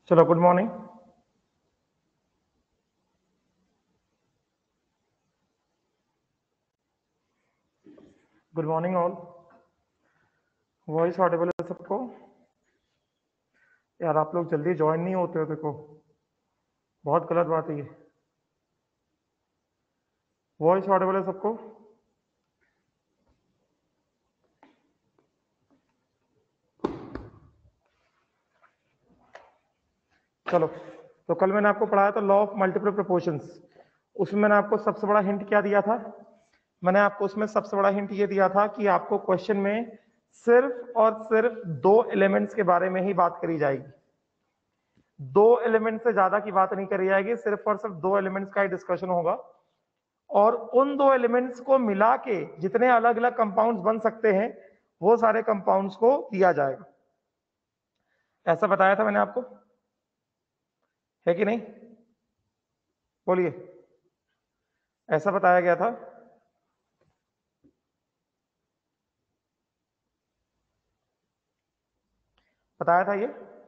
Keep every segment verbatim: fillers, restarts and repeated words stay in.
चलो good morning. Good morning all. Voice audible है सबको? यार आप लोग जल्दी ज्वाइन नहीं होते हो, देखो बहुत गलत बात है ये। वॉइस ऑडिबल है सबको? चलो, तो कल मैंने आपको पढ़ाया था लॉ ऑफ मल्टीपल प्रोपोर्शंस। उसमें मैंने आपको सबसे बड़ा हिंट क्या दिया था? मैंने आपको उसमें सबसे बड़ा हिंट ये दिया था कि आपको क्वेश्चन में सिर्फ और सिर्फ दो एलिमेंट्स के बारे में ही बात करी जाएगी। दो एलिमेंट से ज्यादा की बात नहीं करी जाएगी, सिर्फ और सिर्फ दो एलिमेंट्स का ही डिस्कशन होगा। और उन दो एलिमेंट्स को मिला के जितने अलग अलग कंपाउंड्स बन सकते हैं वो सारे कंपाउंड्स को दिया जाएगा। ऐसा बताया था मैंने आपको, है कि नहीं? बोलिए, ऐसा बताया गया था? बताया था ये?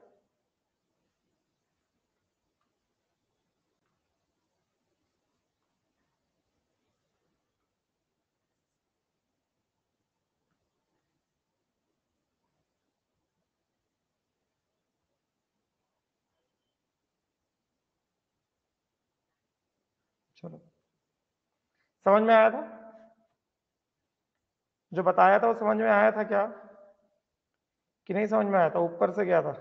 चलो, समझ में आया था? जो बताया था वो समझ में आया था क्या कि नहीं समझ में आया था? ऊपर से गया था?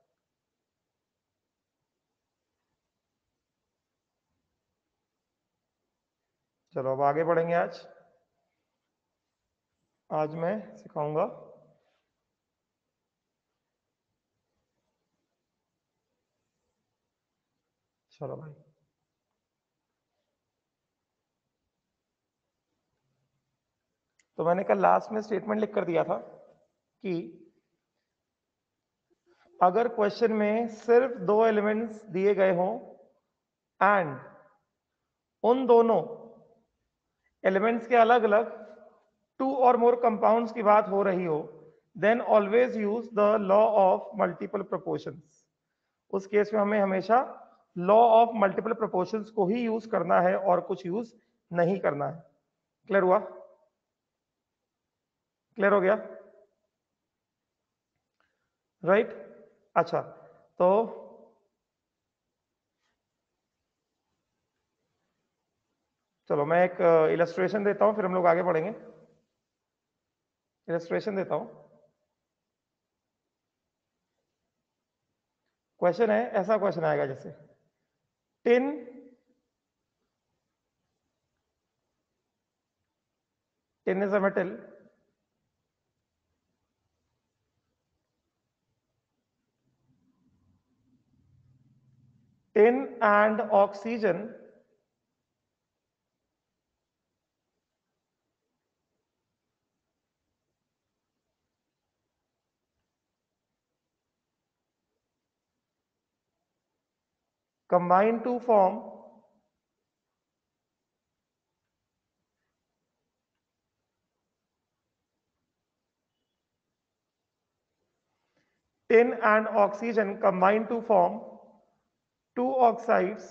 चलो अब आगे बढ़ेंगे। आज आज मैं सिखाऊंगा चलो भाई, तो मैंने कल लास्ट में स्टेटमेंट लिख कर दिया था कि अगर क्वेश्चन में सिर्फ दो एलिमेंट्स दिए गए हों एंड उन दोनों एलिमेंट्स के अलग अलग टू और मोर कंपाउंड्स की बात हो रही हो, then always use the law of multiple proportions. उस केस में हमें हमेशा लॉ ऑफ मल्टीपल प्रोपोर्शंस को ही यूज करना है और कुछ यूज नहीं करना है। क्लियर हुआ? क्लियर हो गया? Right right? अच्छा, तो चलो मैं एक इलस्ट्रेशन देता हूं, फिर हम लोग आगे बढ़ेंगे। इलस्ट्रेशन देता हूं। क्वेश्चन है, ऐसा क्वेश्चन आएगा जैसे tin tin is a metal tin and oxygen combine to form tin and oxygen combine to form two oxides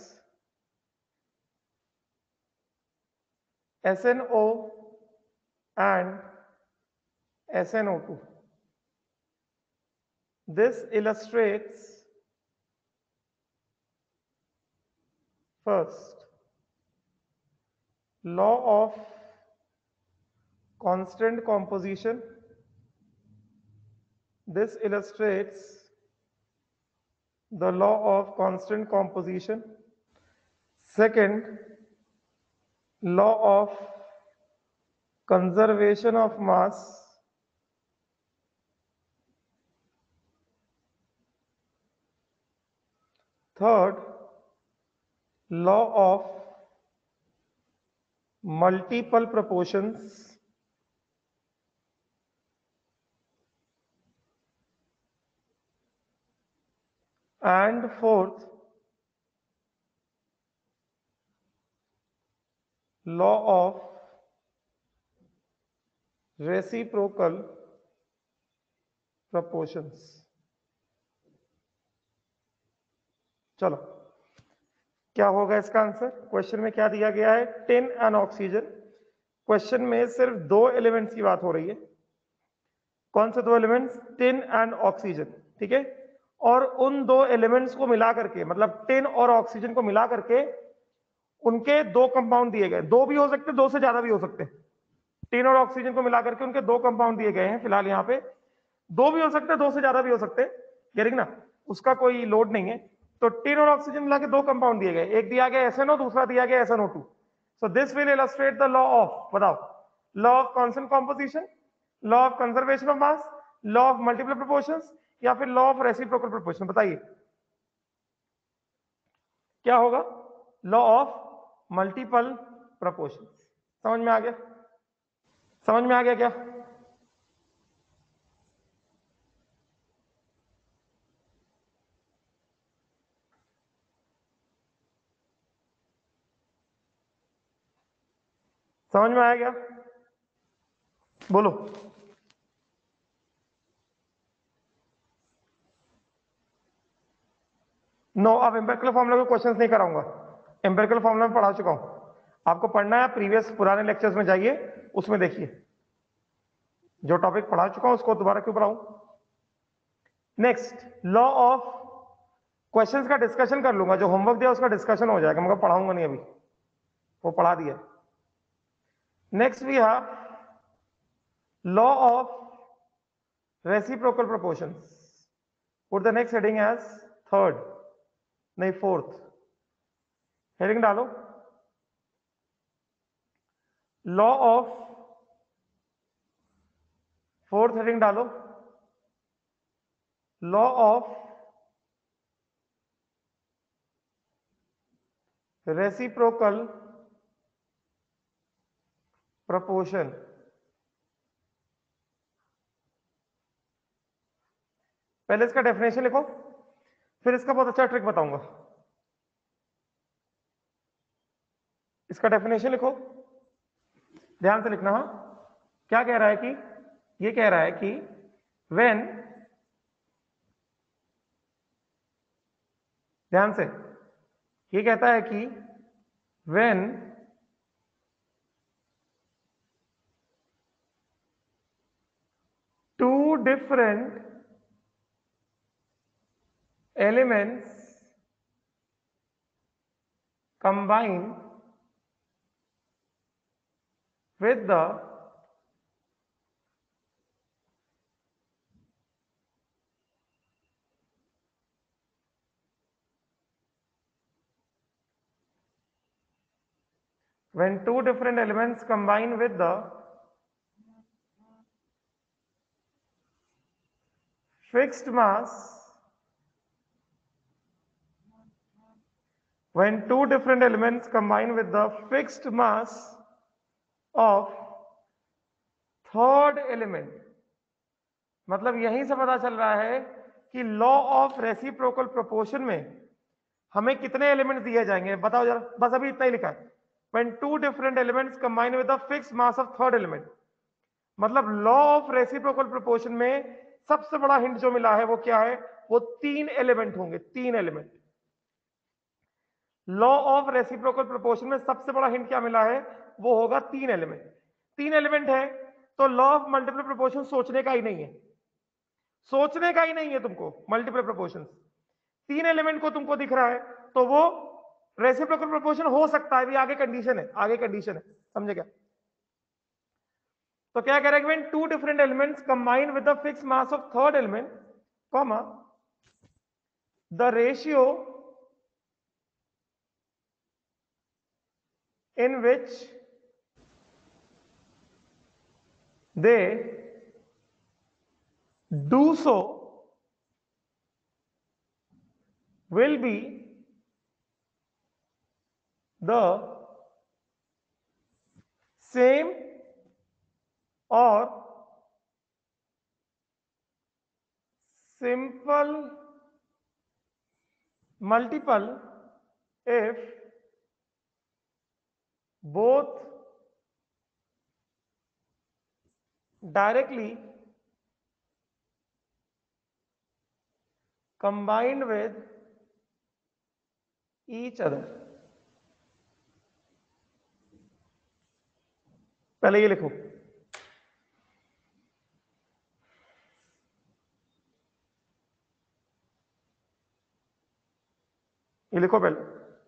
S N O and S N O two. This illustrates first law of constant composition. This illustrates the law of constant composition. Second, law of conservation of mass. Third, law of multiple proportions. And fourth, law of reciprocal proportions. चलो क्या होगा इसका answer? Question में क्या दिया गया है? Tin and oxygen. Question में सिर्फ दो एलिमेंट्स की बात हो रही है। कौन से दो एलिमेंट्स? टिन एंड ऑक्सीजन, ठीक है। और उन दो एलिमेंट्स को मिला करके, मतलब टिन और ऑक्सीजन को मिला करके उनके दो कंपाउंड दिए गए। दो भी हो सकते, दो से ज्यादा भी हो सकते। टिन और ऑक्सीजन को मिला करके उनके दो कंपाउंड दिए गए हैं फिलहाल यहाँ पे। दो भी हो सकते, दो से ज्यादा भी हो सकते, गेटिंग ना, उसका कोई लोड नहीं है। तो टिन और ऑक्सीजन मिला के दो कंपाउंड दिए गए, एक दिया गया एस एन ओ, दूसरा दिया गया S N O two. So this will illustrate the law of, बताओ, law of constant composition, law of conservation of mass, law of multiple proportions, या फिर लॉ ऑफ रेसिप्रोकल प्रोपोर्शन? बताइए क्या होगा? Law of multiple proportions. समझ में आ गया? समझ में आ गया क्या? समझ में आया क्या? बोलो। नो, अब एम्पिरिकल फॉर्मूला के क्वेश्चंस नहीं कराऊंगा। एम्पिरिकल फॉर्मूला में पढ़ा चुका हूं। आपको पढ़ना है, प्रीवियस पुराने लेक्चर्स में जाइए, उसमें देखिए। जो टॉपिक पढ़ा चुका हूं उसको दोबारा क्यों पढ़ाऊं? नेक्स्ट, लॉ ऑफ, क्वेश्चंस का डिस्कशन कर लूंगा, जो होमवर्क दिया उसका डिस्कशन हो जाएगा, मगर पढ़ाऊंगा नहीं अभी, वो पढ़ा दिया। Next we have law of reciprocal proportions. Put the next heading as third, नहीं फोर्थ। हेडिंग डालो, लॉ ऑफ, फोर्थ हेडिंग डालो, लॉ ऑफ रेसिप्रोकल प्रोपोर्शन। पहले इसका डेफिनेशन लिखो, फिर इसका बहुत अच्छा ट्रिक बताऊंगा। इसका डेफिनेशन लिखो, ध्यान से लिखना। हाँ, क्या कह रहा है कि, ये कह रहा है कि व्हेन, ध्यान से, ये कहता है कि when two different elements combine with the when two different elements combine with the fixed mass, when two different elements combine with the fixed mass of third element, मतलब यहीं से पता चल रहा है कि लॉ ऑफ रेसिप्रोकल प्रोपोर्शन में हमें कितने एलिमेंट्स दिए जाएंगे, बताओ जरा। बस अभी इतना ही लिखा है, when two different elements combine with the fixed mass of third element। मतलब लॉ ऑफ रेसिप्रोकल प्रोपोर्शन में सबसे बड़ा हिंट जो मिला है वो क्या है? वो तीन एलिमेंट होंगे, तीन element. Law of reciprocal proportion में सबसे बड़ा हिंट क्या मिला है? वो होगा तीन एलिमेंट। तीन एलिमेंट है तो लॉ ऑफ मल्टीपल प्रोपोर्शन सोचने का ही नहीं है, सोचने का ही नहीं है तुमको। मल्टीपल प्रोपोर्शन, तीन एलिमेंट को तुमको दिख रहा है तो वो रेसिप्रोकल प्रोपोर्शन हो सकता है भी। आगे कंडीशन है, आगे कंडीशन है, समझे क्या? तो क्या कह रहा है? When two different elements combine with the fixed mass of third element, comma, the ratio in which they do so will be the same or simple multiple if both directly combined with each other. पहले ये लिखो, ये लिखो पहले।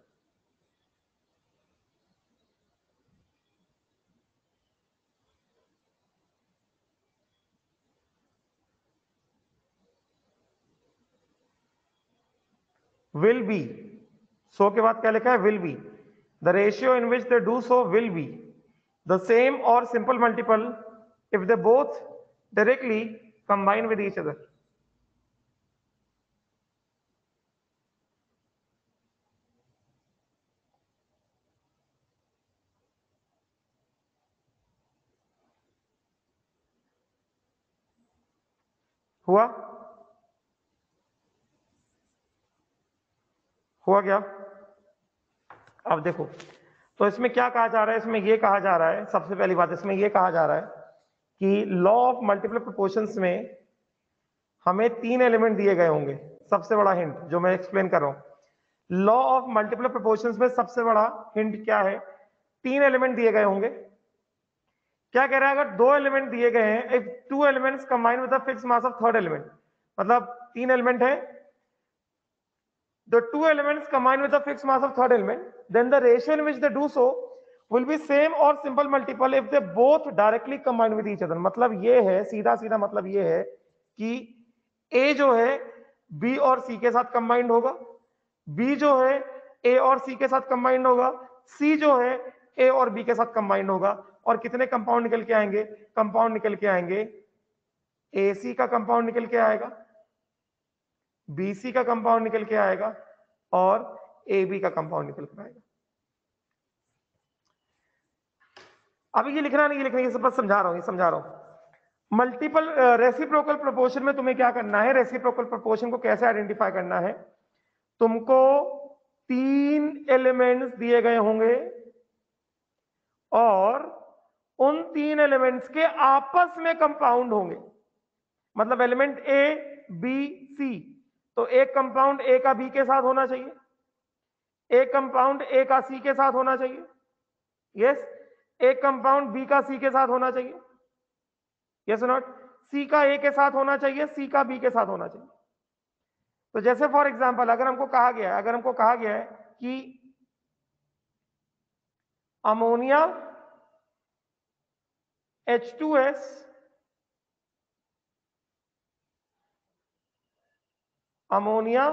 Will be, सो के बाद क्या लिखा है? Will be the ratio in which they do so will be the same or simple multiple if they both directly combine with each other. हुआ? हुआ क्या? अब देखो, तो इसमें क्या कहा जा रहा है? इसमें ये कहा जा रहा है, सबसे पहली बात इसमें ये कहा जा रहा है कि लॉ ऑफ मल्टीपल प्रोपोर्शंस में हमें तीन एलिमेंट दिए गए होंगे। सबसे बड़ा हिंट जो मैं एक्सप्लेन कर रहा हूं, लॉ ऑफ मल्टीपल प्रोपोर्शंस में सबसे बड़ा हिंट क्या है? तीन एलिमेंट दिए गए होंगे। क्या कह रहा है? अगर दो एलिमेंट दिए गए हैं, if two elements combine with the fixed mass of third element, मतलब तीन एलिमेंट है, the two elements combine with the fixed mass of third element, then the ratio in which they do so will be same or simple multiple if they both directly combine with each other। मतलब ये है, सीधा सीधा मतलब ये है कि A जो है B और C के साथ कंबाइंड होगा, B जो है A और C के साथ कंबाइंड होगा, C जो है A और B के साथ कंबाइंड होगा। और कितने कंपाउंड निकल के आएंगे? कंपाउंड निकल के आएंगे, A C का कंपाउंड निकल के आएगा, बी सी का कंपाउंड निकल के आएगा और ए बी का कंपाउंड निकल के आएगा। अभी ये लिखना नहीं, ये लिखना, ये सब बस समझा रहा हूं, ये समझा रहा हूं। मल्टीपल रेसिप्रोकल प्रोपोर्शन में तुम्हें क्या करना है? रेसिप्रोकल प्रोपोर्शन को कैसे आइडेंटिफाई करना है? तुमको तीन एलिमेंट्स दिए गए होंगे और उन तीन एलिमेंट्स के आपस में कंपाउंड होंगे। मतलब एलिमेंट ए बी सी, तो एक कंपाउंड ए का बी के साथ होना चाहिए, एक कंपाउंड ए का सी के साथ होना चाहिए, यस, एक कंपाउंड बी का सी के साथ होना चाहिए, यस नॉट, सी का ए के साथ होना चाहिए, सी का बी के साथ होना चाहिए। तो जैसे फॉर एग्जांपल अगर हमको कहा गया है अगर हमको कहा गया है कि ammonia H two S ammonia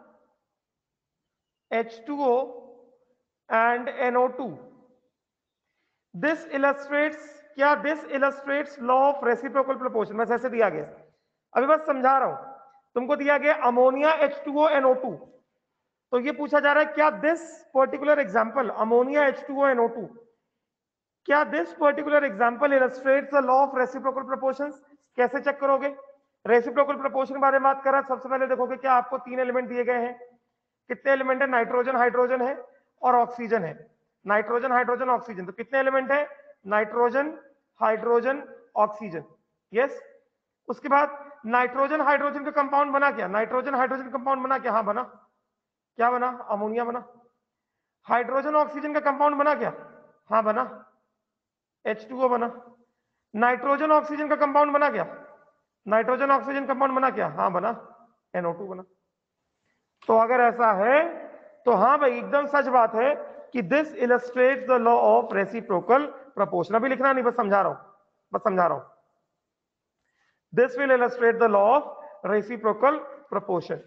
H two O and N O two, this illustrates, क्या this illustrates law of reciprocal proportion? बस ऐसे दिया गया, अभी बस समझा रहा हूं। तुमको दिया गया ammonia H two O N O two, तो ये पूछा जा रहा है क्या this particular example ammonia H two O N O two, क्या this particular example illustrates the law of reciprocal proportions? कैसे चेक करोगे? रेसिप्रोकल प्रोपोर्शन के बारे में बात कर रहा है। सबसे पहले देखोगे क्या आपको तीन एलिमेंट दिए गए हैं। कितने एलिमेंट है? नाइट्रोजन, हाइड्रोजन है और ऑक्सीजन है। नाइट्रोजन, हाइड्रोजन, ऑक्सीजन, तो कितने एलिमेंट है? Nitrogen, hydrogen, oxygen, yes. उसके बाद नाइट्रोजन हाइड्रोजन का कंपाउंड बना क्या? नाइट्रोजन हाइड्रोजन कंपाउंड बना क्या? हाँ बना। क्या बना? अमोनिया बना। हाइड्रोजन ऑक्सीजन का कंपाउंड बना क्या? हाँ बना, एच टू ओ बना। नाइट्रोजन ऑक्सीजन का कंपाउंड बना क्या? नाइट्रोजन ऑक्सीजन कंपाउंड बना क्या? हाँ बना, एन ओ टू बना। तो अगर ऐसा है तो हाँ भाई एकदम सच बात है कि this illustrates the law of reciprocal proportion. अभी लिखना नहीं, बस समझा रहा हूं, बस समझा रहा हूं। This will illustrate the law of reciprocal proportion,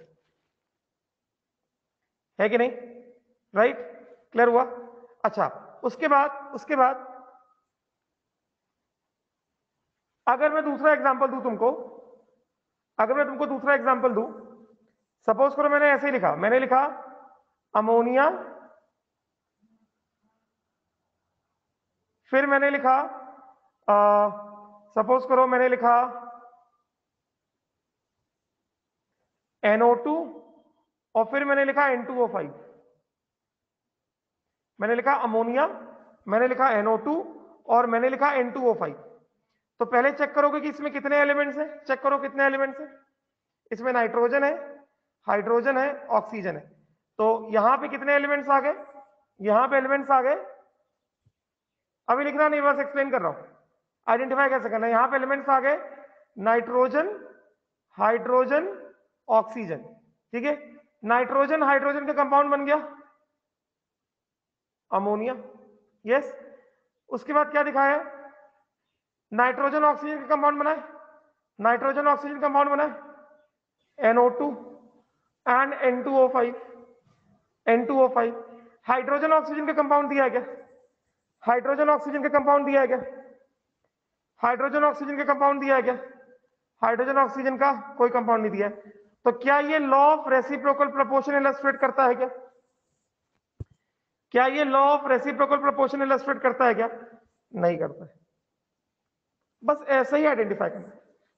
है कि नहीं? राइट, क्लियर हुआ? अच्छा, उसके बाद उसके बाद अगर मैं दूसरा एग्जांपल दूं तुमको, अगर मैं तुमको दूसरा एग्जांपल दूं, सपोज करो मैंने ऐसे ही लिखा, मैंने लिखा अमोनिया, फिर मैंने लिखा सपोज करो मैंने लिखा एन ओ टू और फिर मैंने लिखा एन टू ओ फाइव। मैंने लिखा अमोनिया, मैंने लिखा एन ओ टू और मैंने लिखा एन टू ओ फाइव। तो पहले चेक करोगे कि इसमें कितने एलिमेंट्स हैं। चेक करो कितने एलिमेंट्स हैं। इसमें नाइट्रोजन है, हाइड्रोजन है, ऑक्सीजन है। तो यहां पे कितने एलिमेंट्स आ गए, यहां पे एलिमेंट्स आ गए, अभी लिखना नहीं, बस एक्सप्लेन कर रहा हूं, आइडेंटिफाई कैसे करना है। यहां पे एलिमेंट्स आ गए नाइट्रोजन, हाइड्रोजन, ऑक्सीजन, ठीक है। नाइट्रोजन हाइड्रोजन का कंपाउंड बन गया अमोनिया, यस। उसके बाद क्या दिखाया है, नाइट्रोजन ऑक्सीजन का कंपाउंड बनाए, नाइट्रोजन ऑक्सीजन कंपाउंड बनाए N O two and N two O five, N two O five. Hydrogen oxygen का कंपाउंड दिया गया, हाइड्रोजन ऑक्सीजन का कंपाउंड दिया गया, हाइड्रोजन ऑक्सीजन का कंपाउंड दिया गया, हाइड्रोजन ऑक्सीजन का कोई कंपाउंड नहीं दिया है। तो क्या ये law of reciprocal proportion illustrate करता है क्या, क्या ये law of reciprocal proportion illustrate करता है क्या, नहीं करता है। बस ऐसे ही आइडेंटिफाई करना,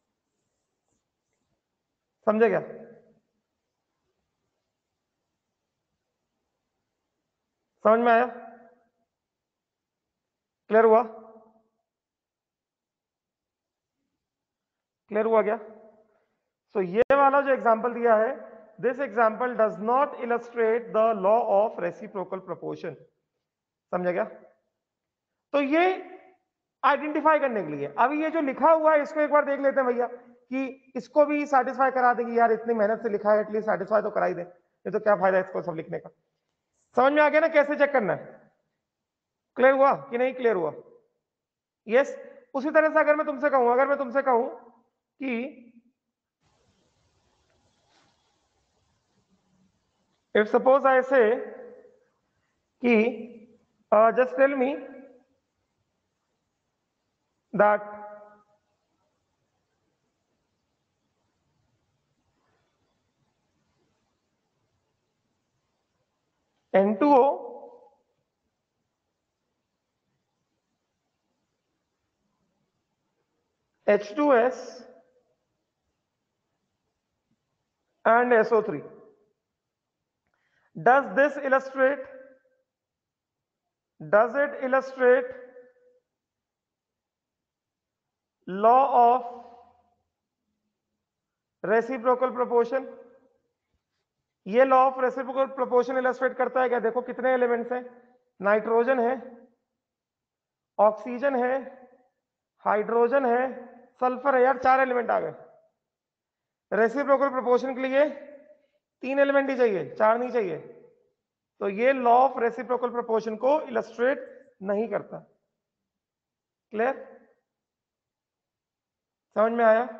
समझे क्या? समझ में आया, क्लियर हुआ, क्लियर हुआ क्या? सो so, ये वाला जो एग्जांपल दिया है, this example does not illustrate the law of reciprocal proportion, समझे क्या? तो ये आइडेंटिफाई करने के लिए अभी ये जो लिखा हुआ है इसको एक बार देख लेते हैं भैया, कि इसको भी सेटिस्फाई करा देंगे यार, इतनी मेहनत से लिखा है, एटलीस्ट सेटिस्फाई तो करा ही दे, ये तो क्या फायदा इसको सब लिखने का। समझ में आ गया ना कैसे चेक करना है, क्लियर हुआ कि नहीं क्लियर हुआ? यस। उसी तरह से अगर मैं तुमसे कहूं, अगर मैं तुमसे कहूं कि if suppose I say कि uh, just tell me that N two O H two S and S O three, does this illustrate, does it illustrate law of reciprocal proportion? ये law of reciprocal proportion illustrate करता है क्या? देखो कितने elements हैं, nitrogen है, oxygen है, hydrogen है, सल्फर है, यार चार एलिमेंट आ गए। रेसिप्रोकल प्रोपोर्शन के लिए तीन एलिमेंट ही चाहिए, चार नहीं चाहिए। तो ये लॉ ऑफ रेसिप्रोकल प्रोपोर्शन को इलस्ट्रेट नहीं करता। क्लियर, समझ में आया,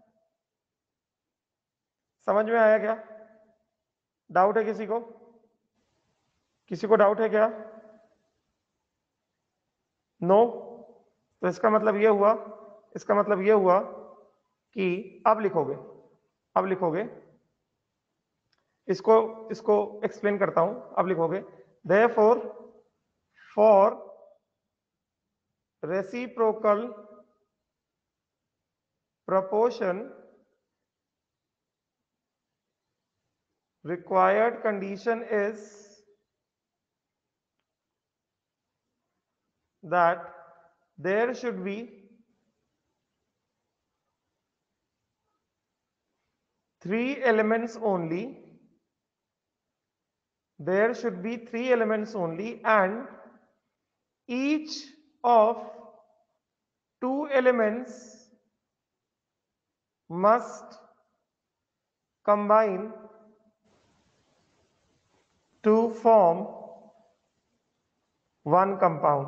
समझ में आया क्या? डाउट है किसी को, किसी को डाउट है क्या? No no? तो इसका मतलब ये हुआ, इसका मतलब ये हुआ कि अब लिखोगे, अब लिखोगे इसको, इसको एक्सप्लेन करता हूं, अब लिखोगे therefore for reciprocal proportion required condition is that there should be three elements only, there should be three elements only, and each of two elements must combine to form one compound.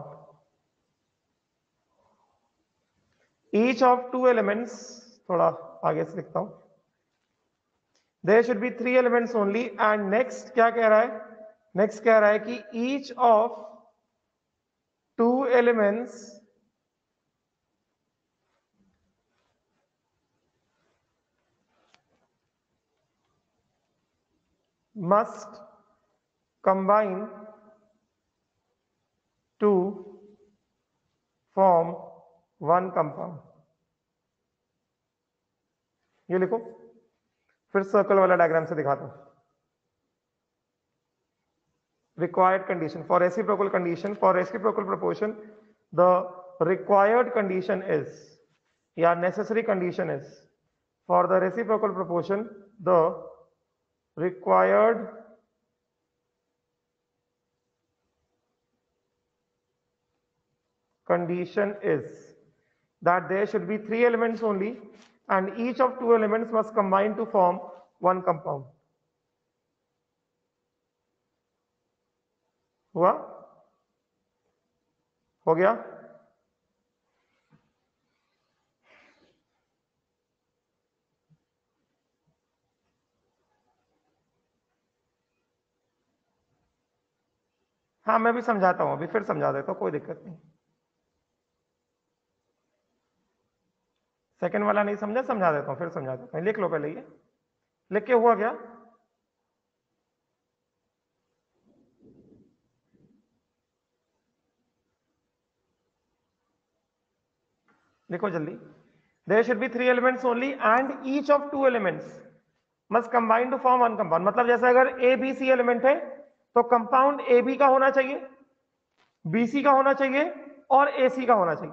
Each of two elements, थोड़ा आगे से लिखता हूं, there should be three elements only, and next क्या कह रहा है, next कह रहा है कि each of two elements must combine to form one compound. ये लिखो, फिर सर्कल वाला डायग्राम से दिखाता हूं। Required condition for reciprocal condition, for reciprocal proportion, the required condition is, या necessary condition is, for the reciprocal proportion, the required condition is that there should be three elements only and each of two elements must combine to form one compound. हुआ? हो गया? हाँ मैं भी समझाता हूं, अभी फिर समझा देता हूं, कोई दिक्कत नहीं। सेकंड वाला नहीं समझा, समझा देता हूं, फिर समझा देता हूं। लिख लो पहले, ये लिख के हुआ क्या? लिखो जल्दी। There should be three elements only and each of two elements must combine to form one compound. मतलब जैसे अगर A B C एलिमेंट है तो कंपाउंड A B का होना चाहिए, B C का होना चाहिए और A C का होना चाहिए।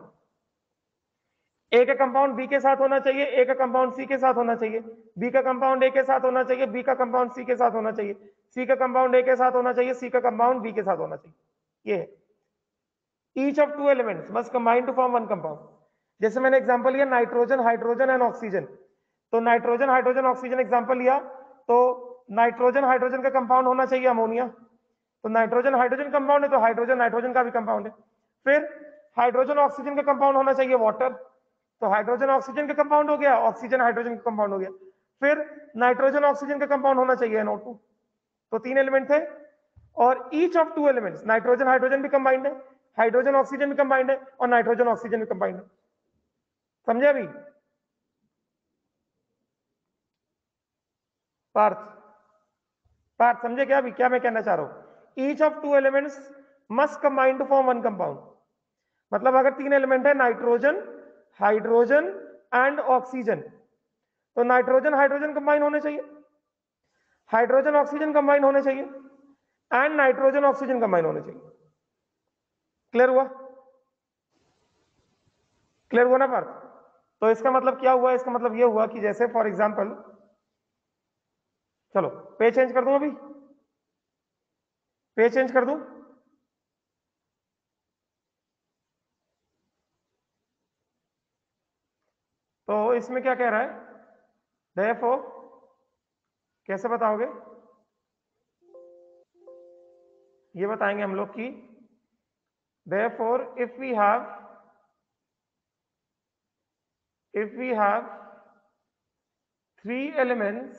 A का कंपाउंड B के साथ होना चाहिए, A का कंपाउंड C के साथ होना चाहिए, B का कंपाउंड A के साथ होना चाहिए, B का कंपाउंड C के साथ होना चाहिए, C का कंपाउंड A के साथ होना चाहिए, C का कंपाउंड B के साथ होना चाहिए। ये है each of two elements must combine to form one compound. जैसे मैंने एग्जांपल लिया नाइट्रोजन, हाइड्रोजन एंड ऑक्सीजन, तो नाइट्रोजन हाइड्रोजन ऑक्सीजन एग्जांपल लिया, तो नाइट्रोजन हाइड्रोजन का कंपाउंड होना चाहिए अमोनिया, तो नाइट्रोजन हाइड्रोजन कंपाउंड है तो हाइड्रोजन नाइट्रोजन का भी कंपाउंड है। फिर हाइड्रोजन ऑक्सीजन का कंपाउंड होना चाहिए वाटर, तो हाइड्रोजन ऑक्सीजन का कंपाउंड हो गया, ऑक्सीजन हाइड्रोजन का कंपाउंड हो गया। फिर नाइट्रोजन ऑक्सीजन का कंपाउंड होना चाहिए एन ओ टू, तो तीन एलिमेंट थे और each of two elements, nitrogen hydrogen भी कंबाइंड है, हाइड्रोजन ऑक्सीजन भी कंबाइंड है और नाइट्रोजन ऑक्सीजन भी कंबाइंड है। समझे अभी? पार्थ पार्थ समझे क्या अभी क्या मैं कहना चाह रहा हूं? Each of two elements must combine to form one compound. मतलब अगर तीन एलिमेंट है नाइट्रोजन, हाइड्रोजन एंड ऑक्सीजन, तो नाइट्रोजन हाइड्रोजन कंबाइन होने चाहिए, हाइड्रोजन ऑक्सीजन कंबाइन होने चाहिए एंड नाइट्रोजन ऑक्सीजन कंबाइन होने चाहिए। क्लियर हुआ? क्लियर हुआ ना पार्थ? तो इसका मतलब क्या हुआ? इसका मतलब यह हुआ कि जैसे फॉर एग्जांपल, चलो पेज चेंज कर दूं, अभी पेज चेंज कर दूं, तो इसमें क्या कह रहा है? देयरफॉर कैसे बताओगे? ये बताएंगे हम लोग कि therefore if we have if we have three elements,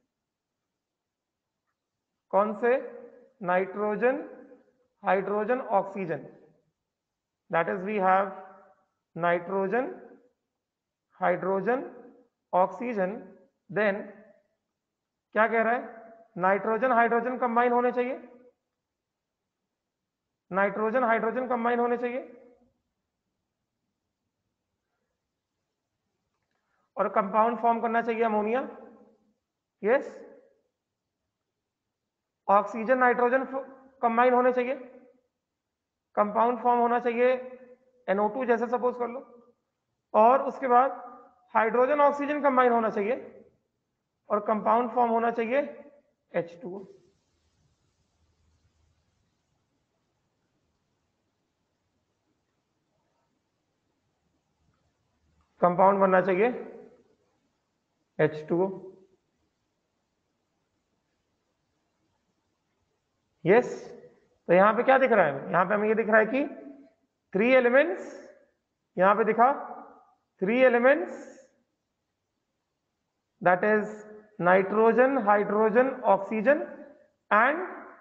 कौन से? Nitrogen, hydrogen, oxygen, that is we have nitrogen, hydrogen, oxygen, then क्या कह रहा है? नाइट्रोजन हाइड्रोजन कंबाइन होने चाहिए, नाइट्रोजन हाइड्रोजन कंबाइन होने चाहिए और कंपाउंड फॉर्म करना चाहिए ammonia. Yes, oxygen nitrogen combine होने चाहिए, कंपाउंड फॉर्म होना चाहिए एन ओ टू जैसे सपोज कर लो, और उसके बाद हाइड्रोजन ऑक्सीजन कंबाइन होना चाहिए और कंपाउंड फॉर्म होना चाहिए एच टू ओ। कंपाउंड बनना चाहिए एच टू ओ। यस, तो यहां पे क्या दिख रहा है? यहां पे हमें ये दिख रहा है कि थ्री एलिमेंट्स, यहां पे दिखा three elements, that is nitrogen, hydrogen, oxygen, and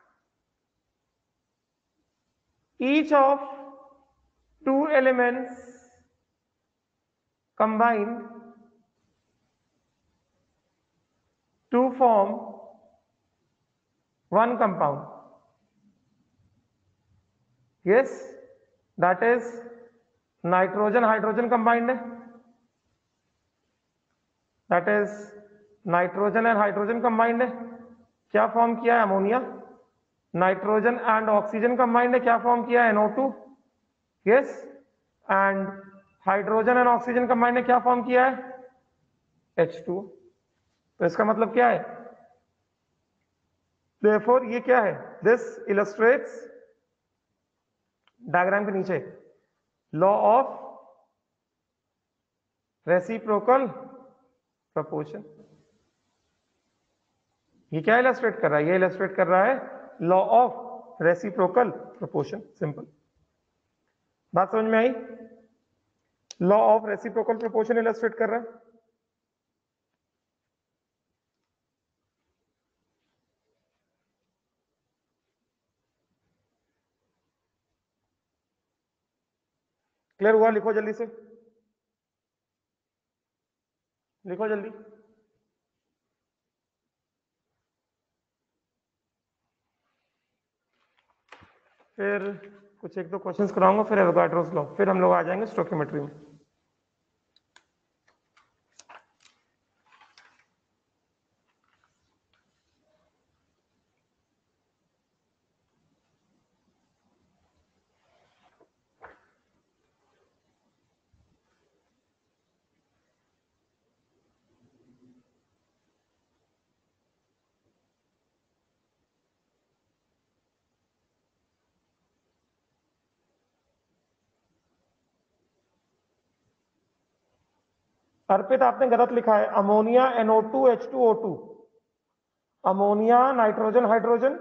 each of two elements combined to form one compound. Yes, that is nitrogen hydrogen combined है, that is nitrogen and hydrogen combined है, क्या form किया है? Ammonia. Nitrogen and oxygen combined है, क्या form किया है? N O two. Yes, and hydrogen and oxygen combined ने क्या फॉर्म किया है? H two. तो इसका मतलब क्या है? Therefore ये क्या है? This illustrates, डायग्राम के नीचे लॉ ऑफ रेसिप्रोकल प्रोपोर्शन। ये क्या इलस्ट्रेट कर रहा है? ये इलस्ट्रेट कर रहा है law of reciprocal proportion. Simple बात समझ में आई? Law of reciprocal proportion illustrate कर रहा है। क्लियर हुआ? लिखो जल्दी से, लिखो जल्दी। फिर कुछ एक दो क्वेश्चंस कराऊंगा, फिर एवोगाड्रोस लॉ, फिर हम लोग आ जाएंगे स्टोइकियोमेट्री में। अर्पित आपने गलत लिखा है, ammonia N O two H two O two. Ammonia nitrogen hydrogen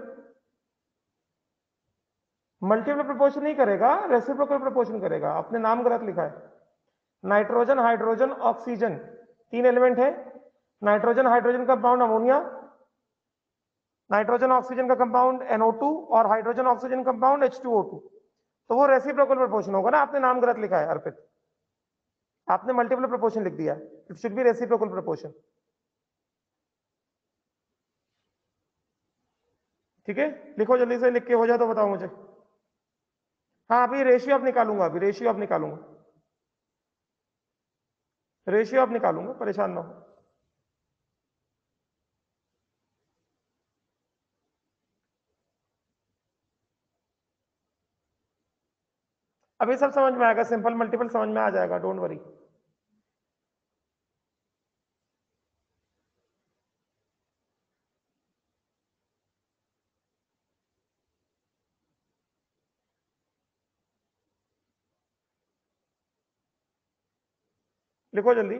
multiple proportion नहीं करेगा, रेसिप्रोकल प्रोपोर्शन करेगा। आपने नाम गलत लिखा है। नाइट्रोजन हाइड्रोजन ऑक्सीजन तीन एलिमेंट है। Nitrogen hydrogen compound ammonia, nitrogen oxygen का कंपाउंड एन ओ टू और hydrogen oxygen compound H two O two. तो वो रेसिप्रोकल प्रोपोर्शन होगा ना। आपने नाम गलत लिखा है अर्पित, आपने मल्टीपल प्रोपोर्शन लिख दिया। It should be reciprocal proportion. ठीक है, लिखो जल्दी से, लिख के हो जाए तो बताओ मुझे। हाँ अभी रेशियो आप निकालूंगा, अभी रेशियो आप निकालूंगा, रेशियो आप निकालूंगा, परेशान ना हो। अभी सब समझ में आएगा, सिंपल मल्टीपल समझ में आ जाएगा, डोंट वरी। लिखो जल्दी।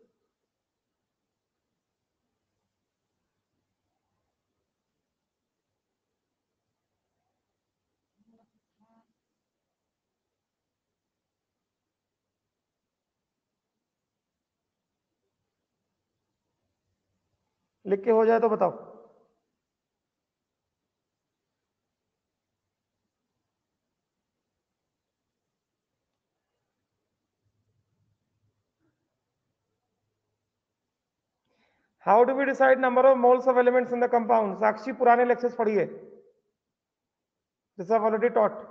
लिख के हो जाए तो बताओ। How do we decide number of moles of elements in the compound? Sakshi पुराने लेक्चर्स पढ़िए, दिस आई ऑलरेडी टॉट।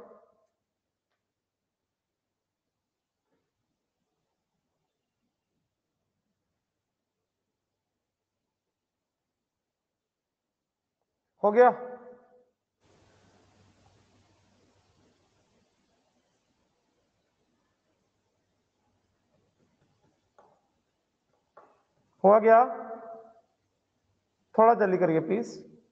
हो गया? हो गया? थोड़ा जल्दी करिए प्लीज।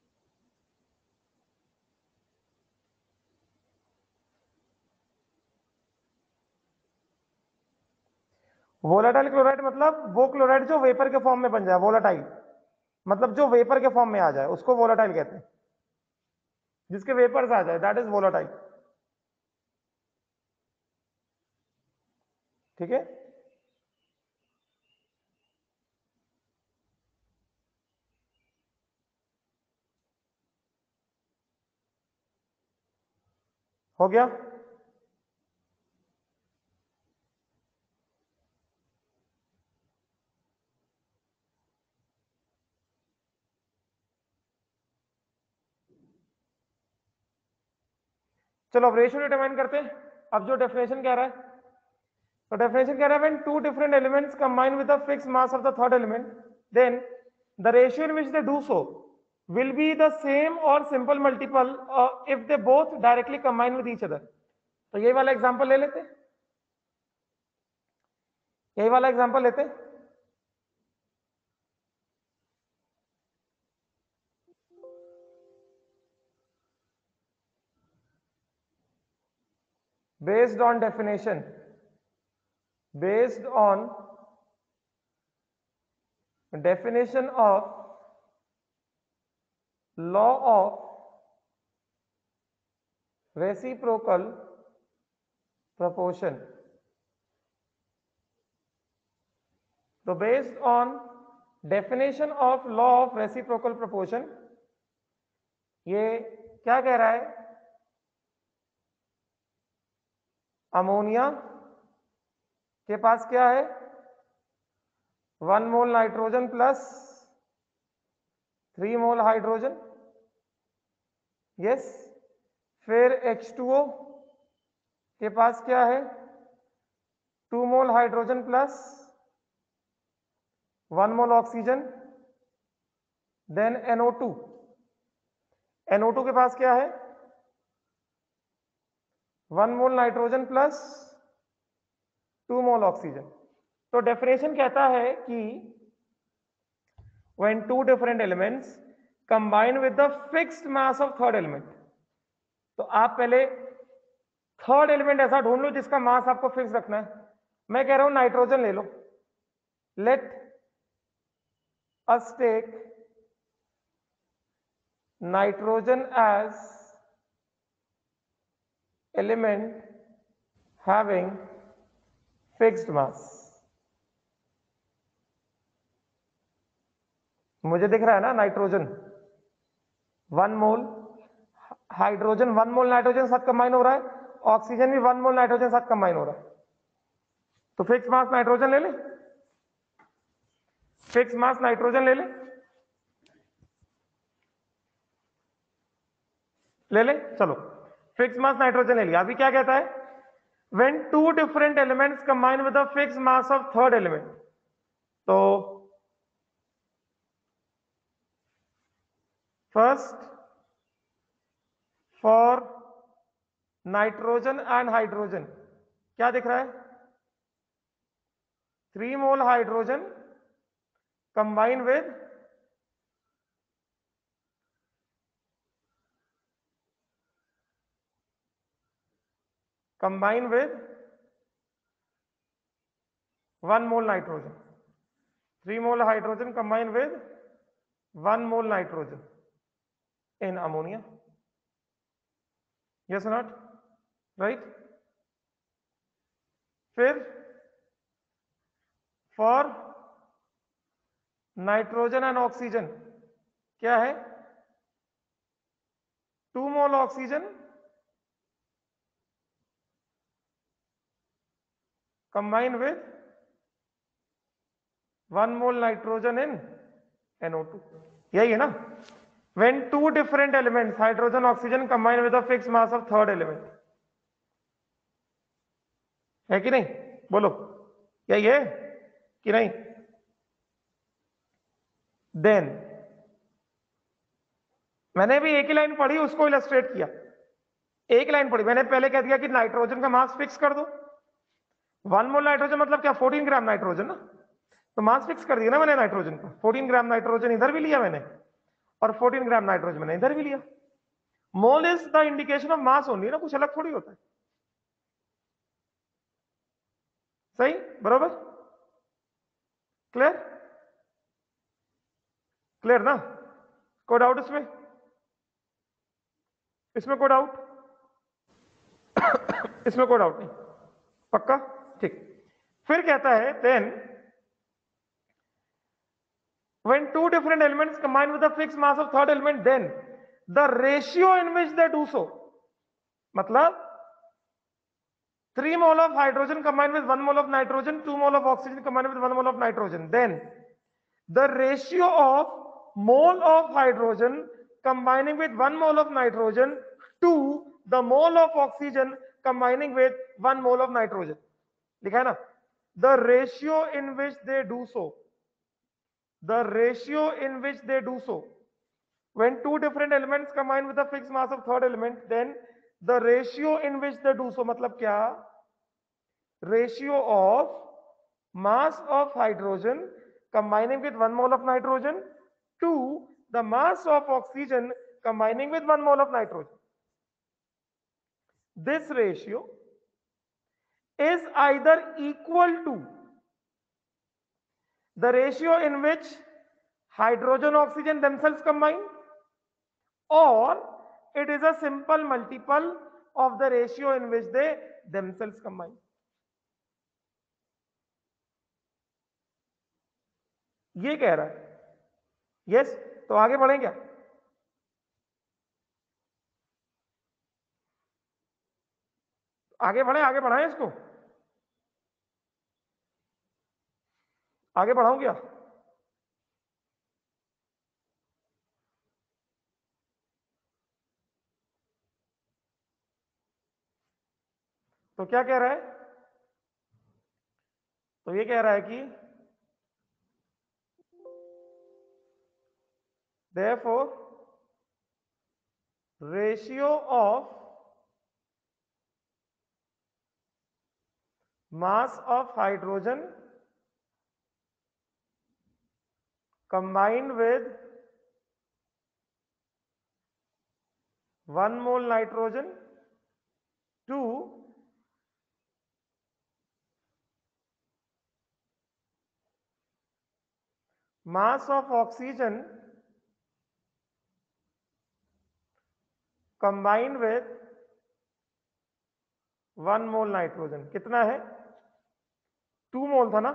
वोलेटाइल क्लोराइड मतलब वो क्लोराइड जो वेपर के फॉर्म में बन जाए। वोलेटाइल मतलब जो वेपर के फॉर्म में आ जाए उसको वोलेटाइल कहते हैं। जिसके वेपर्स आ जाए दैट इज वोलेटाइल। ठीक है, हो गया? चलो अब रेशियो डिटरमाइन करते हैं। अब जो डेफिनेशन कह रहा है, तो डेफिनेशन कह रहा है when two different elements combine with the fixed mass of the third element then the ratio in which they do so will be the same or simple multiple uh, if they both directly combine with each other। तो यही वाला example ले लेते, यही वाला example लेते। Based on definition based on definition of law of reciprocal proportion. So based on definition of law of reciprocal proportion, ये क्या कह रहा है? अमोनिया के पास क्या है? One mole nitrogen plus three mole hydrogen, yes. फिर एच टू ओ के पास क्या है? Two mole hydrogen plus one mole oxygen, then N O two. N O two के पास क्या है? One mole nitrogen plus two mole oxygen. तो डेफिनेशन कहता है कि when two different elements combine with the fixed mass of third element, तो आप पहले थर्ड एलिमेंट ऐसा ढूंढ लो जिसका मास आपको फिक्स रखना है। मैं कह रहा हूं नाइट्रोजन ले लो। Let us take nitrogen as element having fixed mass. मुझे दिख रहा है ना nitrogen one mole, hydrogen one mole nitrogen साथ कंबाइन हो रहा है, ऑक्सीजन भी वन मोल नाइट्रोजन साथ कंबाइन हो रहा है। तो फिक्स मास नाइट्रोजन ले ले, फिक्स मास नाइट्रोजन ले ले ले ले चलो फिक्स मास नाइट्रोजन ले लिया। अभी क्या कहता है? When two different elements combine with the fix mass of third element, तो first for nitrogen and hydrogen क्या दिख रहा है? Three mole hydrogen combine with combine with one mole nitrogen, three mole hydrogen combine with one mole nitrogen in ammonia, yes or not, right? फिर for nitrogen and oxygen क्या है? Two mole oxygen combine with one mole nitrogen in N O two. यही है ना? When two different elements, hydrogen, oxygen, combine with a fixed mass of third element, है कि नहीं? बोलो, क्या ये कि नहीं? Then मैंने भी एक ही लाइन पढ़ी, उसको इलस्ट्रेट किया। एक लाइन पढ़ी मैंने, पहले कह दिया कि नाइट्रोजन का मास फिक्स कर दो। वन मोल नाइट्रोजन मतलब क्या? फोर्टीन ग्राम नाइट्रोजन ना, तो मास फिक्स कर दिया ना मैंने नाइट्रोजन का। फोर्टीन ग्राम नाइट्रोजन इधर भी लिया मैंने और फोर्टीन ग्राम नाइट्रोजन मैंने इधर भी लिया। Mole is the indication of mass only ना, कुछ अलग थोड़ी होता है। सही, बरोबर, क्लियर क्लियर ना? कोई डाउट इसमें? इसमें कोई डाउट? इसमें कोई डाउट नहीं, पक्का? ठीक। फिर कहता है then when two different elements combine with a fixed mass of third element, then the ratio in which they do so, मतलब three mole of hydrogen combined with one mole of nitrogen, two mole of oxygen combined with one mole of nitrogen, then the ratio of mole of hydrogen combining with one mole of nitrogen to the mole of oxygen combining with one mole of nitrogen, लिखा है ना? The ratio in which they do so, the ratio in which they do so, when two different elements combine with a fixed mass of third element, then the ratio in which they do so, मतलब क्या? Ratio of mass of hydrogen combining with one mole of nitrogen to the mass of oxygen combining with one mole of nitrogen. This ratio is either equal to the ratio in which hydrogen oxygen themselves combine, or it is a simple multiple of the ratio in which they themselves combine. ये कह रहा है. Yes yes, तो आगे बढ़ें क्या? आगे बढ़े, आगे बढ़ाएं इसको, आगे बढ़ाऊं क्या? तो क्या कह रहा है? तो ये कह रहा है कि therefore ratio of mass of hydrogen combined with one mole nitrogen to mass of oxygen combined with one mole nitrogen. कितना है? टू मोल था ना,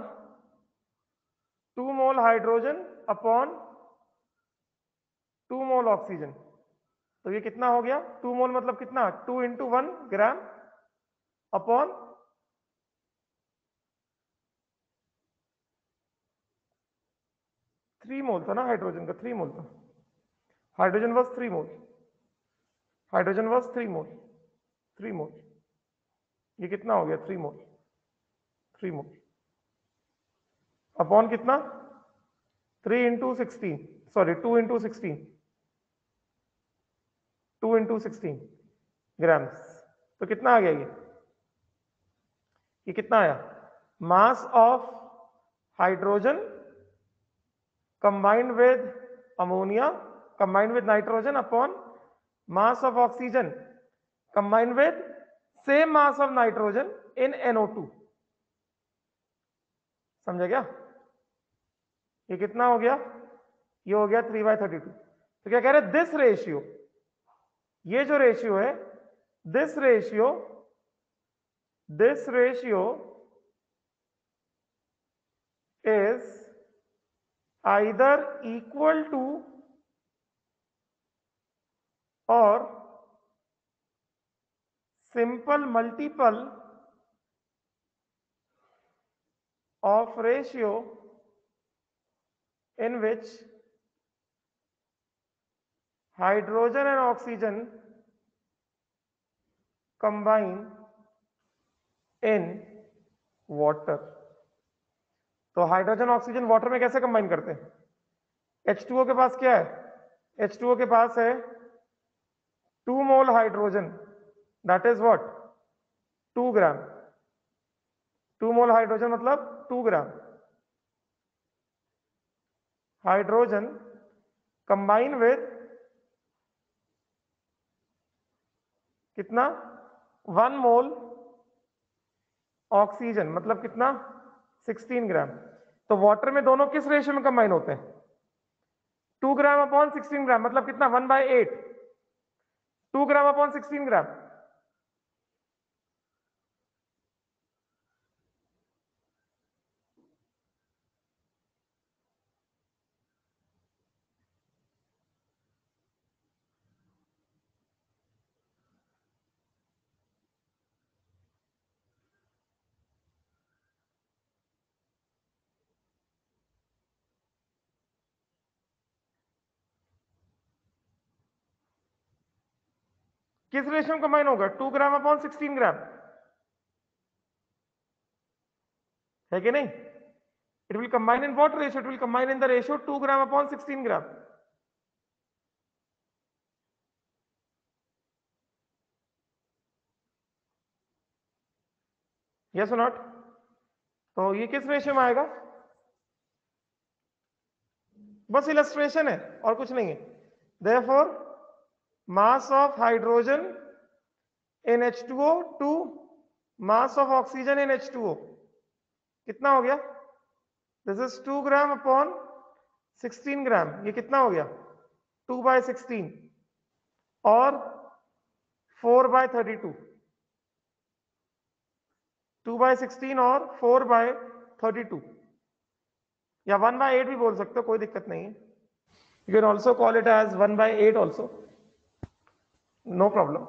two mole hydrogen upon two mole oxygen. तो ये कितना हो गया? टू मोल मतलब कितना? Two into one gram upon three mole था ना हाइड्रोजन का, थ्री मोल था. Hydrogen was three mole, hydrogen was three mole, three mole. ये कितना हो गया? Three mole, three mole upon कितना? Three into sixteen, sorry two into sixteen, two into sixteen grams. तो कितना आ गया ये? ये कितना आया? Mass of hydrogen combined with ammonia combined with nitrogen upon mass of oxygen combined with same mass of nitrogen in N O two. समझा क्या? ये कितना हो गया? ये हो गया थ्री बाई थर्टी टू. तो क्या कह रहे हैं? दिस रेशियो, ये जो रेशियो है, this ratio this ratio is either equal to or simple multiple of ratio in which hydrogen and oxygen combine in water. तो हाइड्रोजन ऑक्सीजन वाटर में कैसे कंबाइन करते हैं? एच टू ओ के पास क्या है? एच टू ओ के पास है two mole hydrogen, that is what? Two gram. Two mole hydrogen मतलब two gram hydrogen combine with कितना? वन मोल ऑक्सीजन मतलब कितना? Sixteen gram. तो वाटर में दोनों किस रेशियो में कंबाइन होते हैं? Two gram upon sixteen gram मतलब कितना? One by eight. Two gram upon sixteen gram. किस रेशियो में कंबाइन होगा? Two gram upon sixteen gram, है कि नहीं? It will combine in what ratio? It will combine in the ratio two gram upon sixteen gram. Yes or not? तो ये किस ratio में आएगा? बस इलस्ट्रेशन है और कुछ नहीं है. Therefore mass of hydrogen in H two O to mass of oxygen in H two O कितना हो गया? This is two gram upon sixteen gram, ये कितना हो गया? टू बाय सिक्सटीन और four by thirty two, two by sixteen और four by thirty two, या वन बाय एट भी बोल सकते हो, कोई दिक्कत नहीं है। You can also call it as one by eight also, no problem.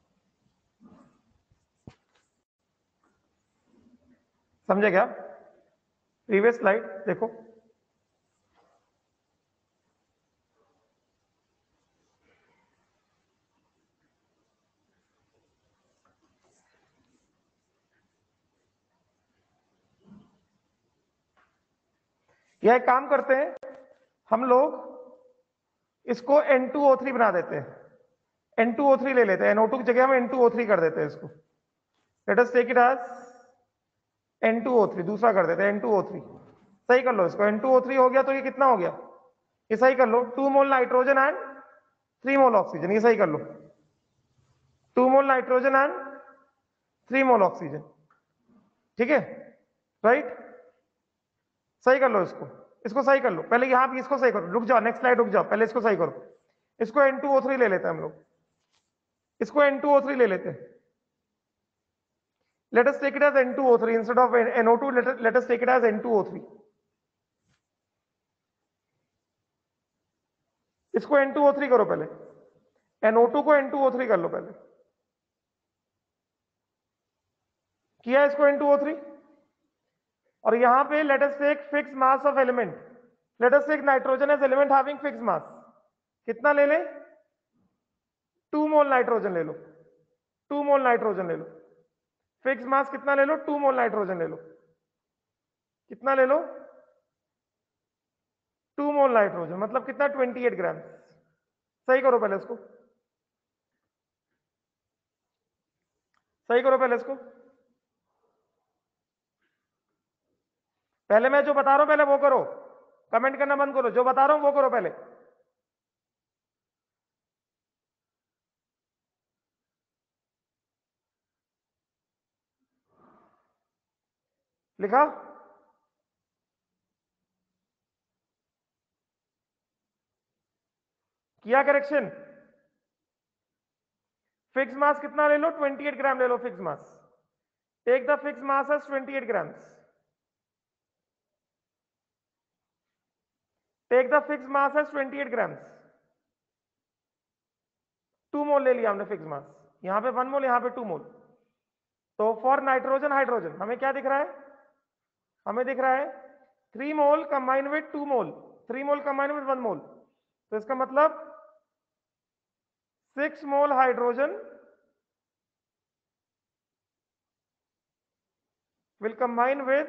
समझे क्या? प्रीवियस स्लाइड देखो, यह एक काम करते हैं हम लोग, इसको एन टू ओ थ्री बना देते हैं, एन टू ओ थ्री ले लेते हैं, एन ओ टू की जगह हम एन टू ओ थ्री कर देते हैं इसको। Let us take it as N two O three, दूसरा कर देते हैं एन टू ओ थ्री। सही कर लो इसको, एन टू ओ थ्री हो गया तो ये कितना हो गया? ये सही कर लो, two mole nitrogen and three mole oxygen, ये सही कर लो, two mole nitrogen and three mole oxygen, ठीक है, राइट? सही कर लो इसको, इसको सही कर लो पहले, यहां भी इसको सही करो, रुक जाओ, नेक्स्ट स्लाइड रुक जाओ, पहले इसको सही करो। इसको एन टू ओ थ्री ले लेते हैं हम लोग, इसको एन टू ओ थ्री ले लेते हैं। Let us take it as N two O three instead of N O two, let us, let us take it as N two O three. इसको एन टू ओ थ्री करो पहले, N O two को N two O three कर लो पहले। किया इसको N two O three, और यहां पे let us take fixed mass of element, let us take nitrogen as element having fixed mass। कितना ले ले? टू मोल नाइट्रोजन ले लो, टू मोल नाइट्रोजन ले लो। फिक्स मास कितना ले लो? टू मोल नाइट्रोजन ले लो। कितना ले लो? टू मोल नाइट्रोजन, मतलब कितना? Twenty eight gram. सही करो पहले इसको, सही करो पहले इसको। पहले मैं जो बता रहा हूं पहले वो करो, कमेंट करना बंद करो, जो बता रहा हूं वो करो पहले। लिखा? किया करेक्शन? फिक्स मास कितना ले लो? ट्वेंटी एट ग्राम ले लो fix mass. Take the fix mass as twenty eight grams. Take the fix mass as twenty eight grams. Two mole ले लिया हमने फिक्स मास, यहां पे वन मोल, यहां पे टू मोल। तो फॉर नाइट्रोजन हाइड्रोजन हमें क्या दिख रहा है? हमें दिख रहा है three mole combine with two mole, three mole combine with one mole. तो इसका मतलब six mole hydrogen will combine with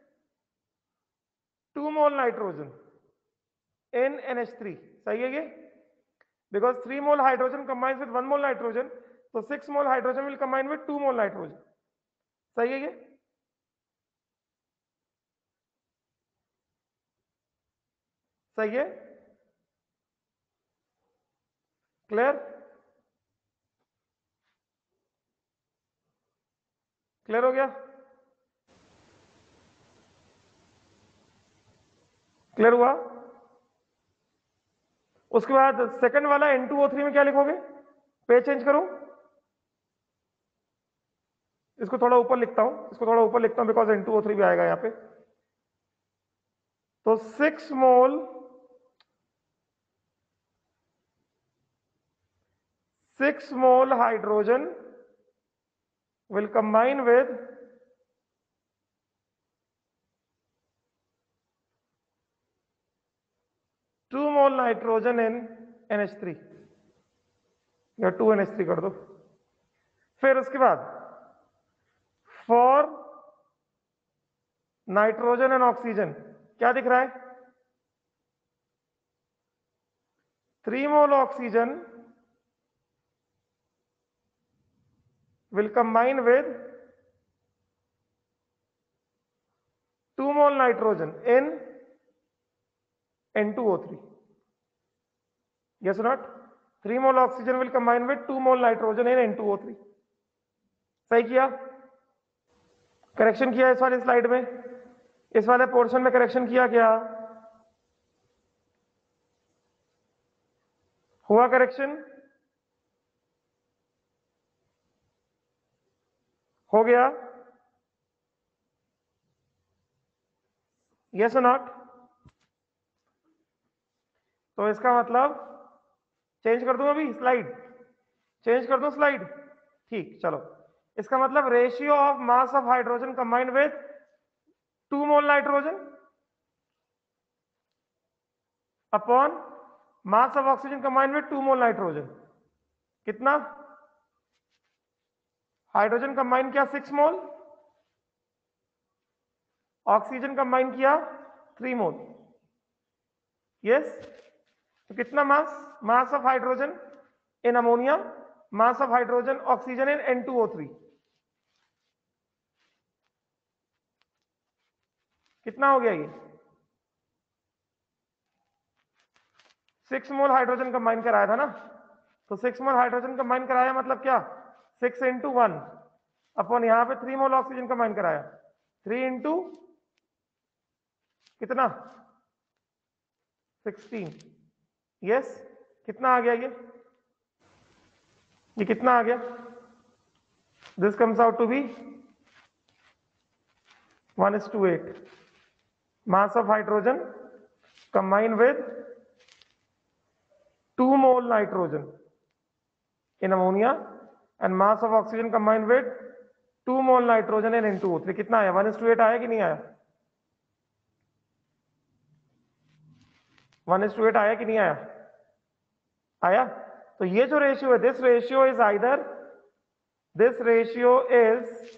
two mole nitrogen in N H three. सही है ये? Because three mole hydrogen combines with one mole nitrogen, तो six mole hydrogen will combine with two mole nitrogen. सही है ये? सही है? Clear? Clear हो गया? क्लियर हुआ? उसके बाद सेकंड वाला एन टू ओ थ्री में क्या लिखोगे? पेज चेंज करो, इसको थोड़ा ऊपर लिखता हूं, इसको थोड़ा ऊपर लिखता हूं because N two O three भी आएगा यहां पे। तो six mole six mole hydrogen will combine with two mole nitrogen in N H three, या टू एन एच थ्री कर दो। फिर उसके बाद फॉर नाइट्रोजन एंड ऑक्सीजन क्या दिख रहा है? Three mole oxygen will combine with two mole nitrogen in N two O three. yes or not? Three mole oxygen will combine with two mole nitrogen in N two O three. सही किया? Correction किया इस वाले slide में, इस वाले portion में correction किया क्या? हुआ करेक्शन? हो गया? Yes or not? तो इसका मतलब चेंज कर दूं, अभी स्लाइड चेंज कर दूं स्लाइड, ठीक, चलो। इसका मतलब ratio of mass of hydrogen combined with two mole nitrogen upon mass of oxygen combined with two mole nitrogen, कितना? हाइड्रोजन कंबाइन किया सिक्स मोल, ऑक्सीजन कंबाइन किया थ्री मोल, यस। तो कितना mass? Mass of hydrogen in ammonia, mass of hydrogen oxygen in N two O three, कितना हो गया ये? Six mole hydrogen combine कराया था ना, तो सिक्स मोल हाइड्रोजन कंबाइन कराया मतलब क्या? सिक्स इंटू वन अपॉन यहां पे थ्री मोल ऑक्सीजन कंबाइन कराया, थ्री इंटू कितना? Sixteen, yes. कितना आ गया ये? ये कितना आ गया? This comes out to be one is to eight, mass of hydrogen combined with two mole nitrogen in ammonia and mass of oxygen combined with two mole nitrogen in N two O three, कितना आया? One is to eight आया कि नहीं आया? One is to eight आया कि नहीं आया? आया। तो ये जो रेशियो है, this ratio is either this ratio is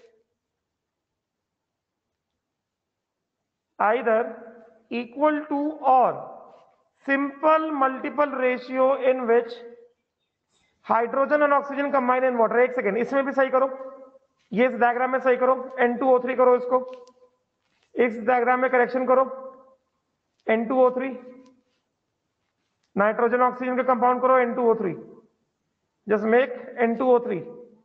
either equal to or simple multiple ratio in which hydrogen and oxygen combine in water। एक सेकेंड, इसमें भी सही करो, ये इस डायग्राम में सही करो, एन टू ओ थ्री करो इसको, इस डायग्राम में करेक्शन करो, N two O three, nitrogen oxygen का कंपाउंड करो N two O three, just make N two O three,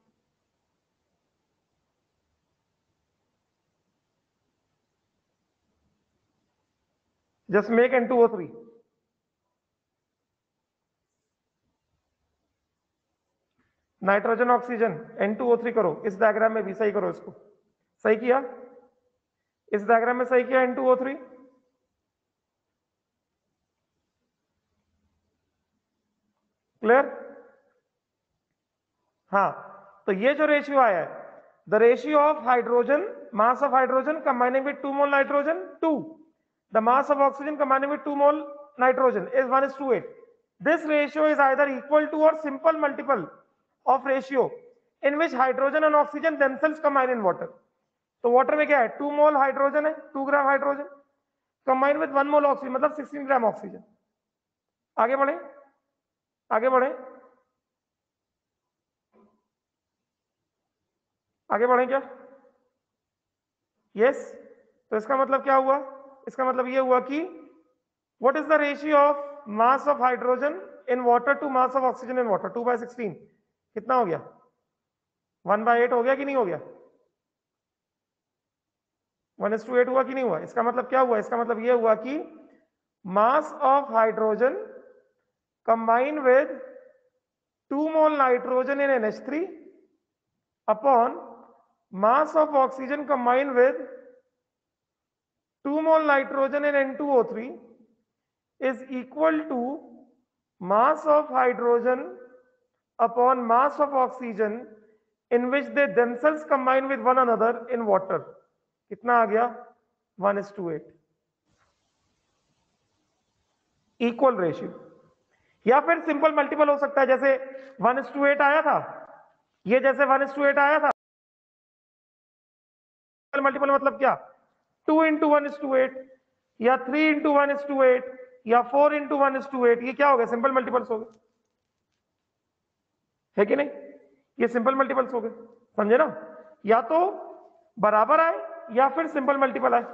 just make N two O three। Nitrogen oxygen N two O three करो, इस diagram में भी सही करो इसको, सही किया, इस डायग्राम में सही किया N two O three, clear? हाँ, तो ये जो रेशियो आया है, the ratio of hydrogen, mass of hydrogen combining with two mole nitrogen to the mass of oxygen combining with two mole nitrogen is one is to eight. This ratio is either equal to or simple multiple of ratio in which hydrogen and oxygen themselves combine in water. तो water में क्या है? Two mole hydrogen है, two gram hydrogen combine with one mole oxygen, मतलब sixteen gram oxygen. आगे बढ़े, आगे बढ़े, आगे बढ़े क्या? यस। तो इसका मतलब क्या हुआ? इसका मतलब ये हुआ कि what is the ratio of mass of hydrogen in water to mass of oxygen in water? Two by sixteen, कितना हो गया? वन बाय एट हो गया कि नहीं हो गया? वन इज टू एट हुआ कि नहीं हुआ? इसका मतलब क्या हुआ? इसका मतलब ये हुआ कि mass of hydrogen combine with two mole nitrogen in N H three upon mass of oxygen combined with two mole nitrogen in N two O three is equal to mass of hydrogen upon mass of oxygen in which they themselves combine with one another in water। कितना आ गया? One is to eight, equal ratio. या फिर simple multiple हो सकता है, जैसे one is to eight आया था, ये जैसे वन is to एट आया था, मल्टीपल मतलब क्या? Two into one is to eight, या three into one is to eight, या four into one is to eight. ये क्या हो गया? सिंपल मल्टीपल्स हो गए, है कि नहीं? ये सिंपल मल्टीपल्स हो गए, समझे ना? या तो बराबर आए या फिर सिंपल मल्टीपल आए,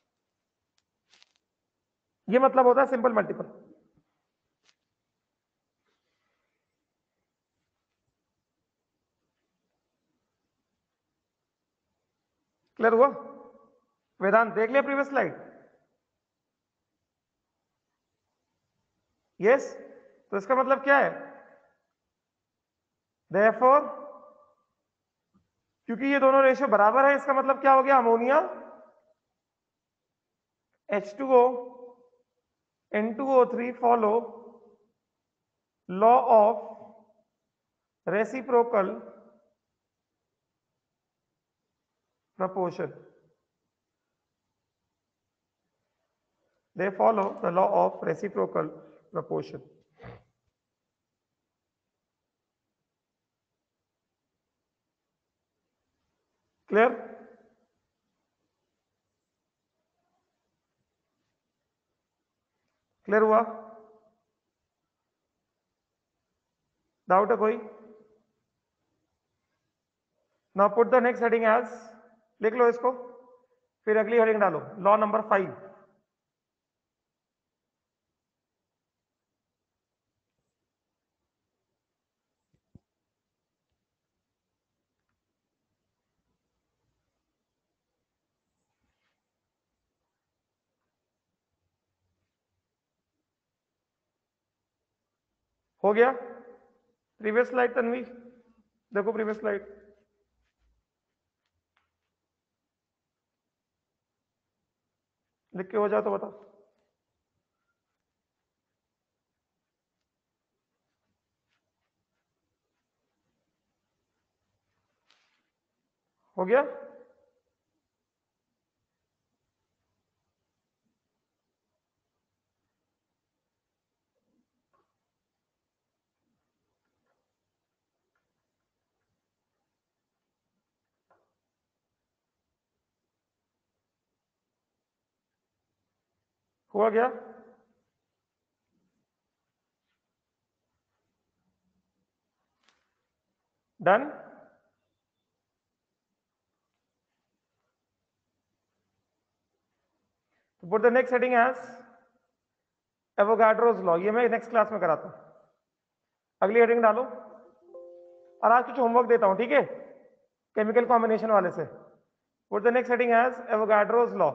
ये मतलब होता है सिंपल मल्टीपल। क्लियर हुआ? वेदांत देख लिया प्रीवियस स्लाइड? यस। तो इसका मतलब क्या है? Therefore, क्योंकि ये दोनों रेशियो बराबर है, इसका मतलब क्या हो गया? Ammonia H two O N two O three follow law of reciprocal proportion. They follow the law of reciprocal proportion. Clear? Clear हुआ? डाउट है कोई? Now put the next heading as, लिख लो इसको, फिर अगली हेडिंग डालो, लॉ नंबर फाइव। हो गया? प्रीवियस स्लाइड तन्वी, देखो प्रीवियस स्लाइड। लिख के हो जाए तो बताओ। हो गया? हुआ गया? डन? तो put the next heading as Avogadro's law. ये मैं नेक्स्ट क्लास में कराता हूं। अगली हेडिंग डालो, और आज कुछ होमवर्क देता हूं, ठीक है, केमिकल कॉम्बिनेशन वाले से। Put the next heading as Avogadro's law.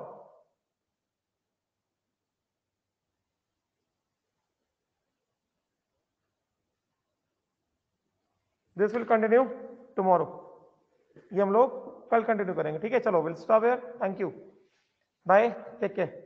This will continue tomorrow. ये हम लोग कल कंटिन्यू करेंगे, ठीक है? चलो, will stop here. Thank you, bye, take care.